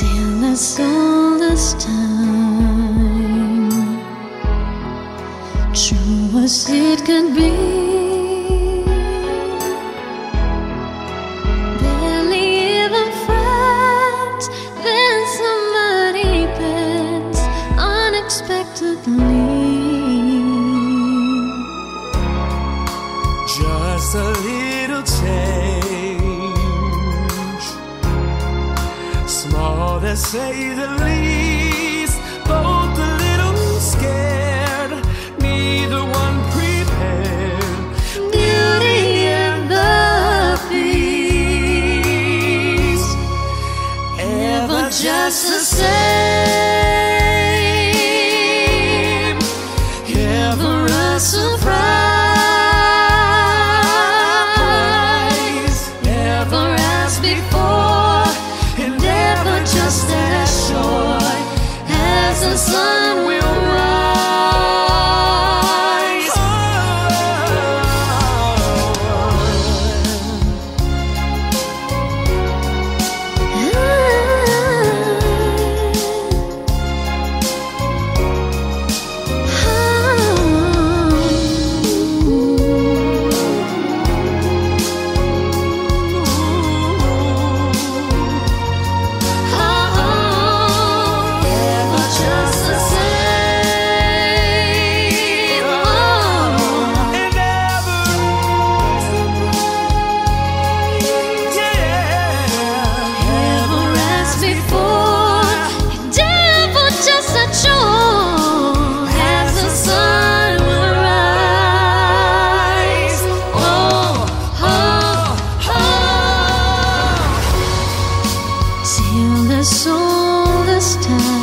till I saw this time, true as it could be. Barely even friends, then somebody bends unexpectedly. Just a little change, small to say the least, both a little scared, neither one prepared. Beauty and the Beast, ever just the same, ever a surprise, ever as before, and ever just as sure as the sun will rise. Ever just the same, And ever, yeah, ever as before, and ever just as sure as the sun will rise. Oh, oh, oh, till the soul this time.